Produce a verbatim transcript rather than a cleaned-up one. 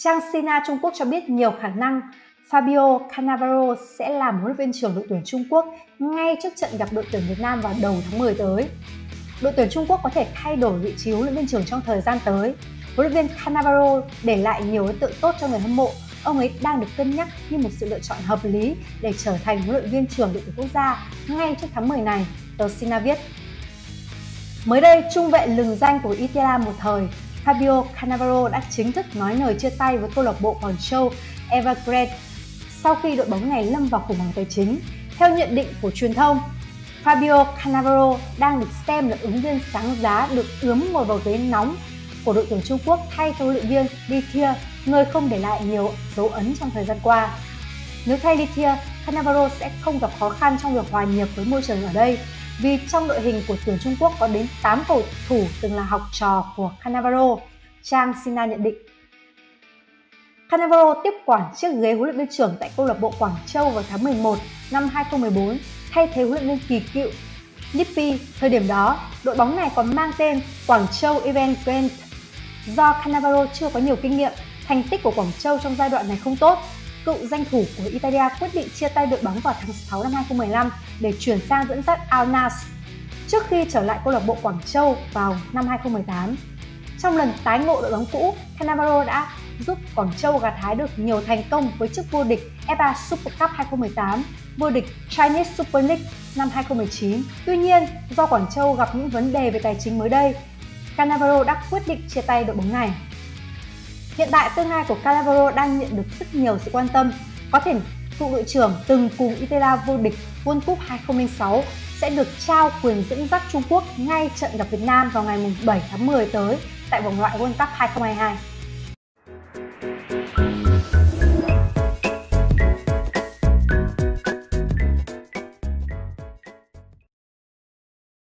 Trang Sina Trung Quốc cho biết nhiều khả năng Fabio Cannavaro sẽ làm huấn luyện viên trưởng đội tuyển Trung Quốc ngay trước trận gặp đội tuyển Việt Nam vào đầu tháng mười tới. Đội tuyển Trung Quốc có thể thay đổi vị trí huấn luyện viên trưởng trong thời gian tới. Huấn luyện viên Cannavaro để lại nhiều ấn tượng tốt cho người hâm mộ. Ông ấy đang được cân nhắc như một sự lựa chọn hợp lý để trở thành huấn luyện viên trưởng đội tuyển quốc gia ngay trước tháng mười này, tờ Sina viết. Mới đây, trung vệ lừng danh của Italia một thời, Fabio Cannavaro đã chính thức nói lời chia tay với câu lạc bộ Quảng Châu Evergrande sau khi đội bóng này lâm vào khủng hoảng tài chính. Theo nhận định của truyền thông, Fabio Cannavaro đang được xem là ứng viên sáng giá được ướm ngồi vào ghế nóng của đội tuyển Trung Quốc thay cho huấn luyện viên Lithia, người không để lại nhiều dấu ấn trong thời gian qua. Nếu thay Lithia, Cannavaro sẽ không gặp khó khăn trong việc hòa nhập với môi trường ở đây, vì trong đội hình của tuyển Trung Quốc có đến tám cầu thủ từng là học trò của Cannavaro, trang Sina nhận định. Cannavaro tiếp quản chiếc ghế huấn luyện viên trưởng tại câu lạc bộ Quảng Châu vào tháng mười một năm hai không một bốn, thay thế huấn luyện viên kỳ cựu Lippi. Thời điểm đó, đội bóng này còn mang tên Quảng Châu Evergrande. Do Cannavaro chưa có nhiều kinh nghiệm, thành tích của Quảng Châu trong giai đoạn này không tốt, cựu danh thủ của Italia quyết định chia tay đội bóng vào tháng sáu năm hai không một năm để chuyển sang dẫn dắt Al Nassr trước khi trở lại câu lạc bộ Quảng Châu vào năm hai không một tám. Trong lần tái ngộ đội bóng cũ, Cannavaro đã giúp Quảng Châu gặt hái được nhiều thành công với chức vô địch ép a Super Cup hai không một tám, vô địch Chinese Super League năm hai không một chín. Tuy nhiên, do Quảng Châu gặp những vấn đề về tài chính mới đây, Cannavaro đã quyết định chia tay đội bóng này. Hiện tại, tương lai của Cannavaro đang nhận được rất nhiều sự quan tâm. Có thể cựu đội trưởng từng cùng Italia vô địch World Cup hai không không sáu sẽ được trao quyền dẫn dắt Trung Quốc ngay trận gặp Việt Nam vào ngày bảy tháng mười tới tại vòng loại World Cup hai không hai hai.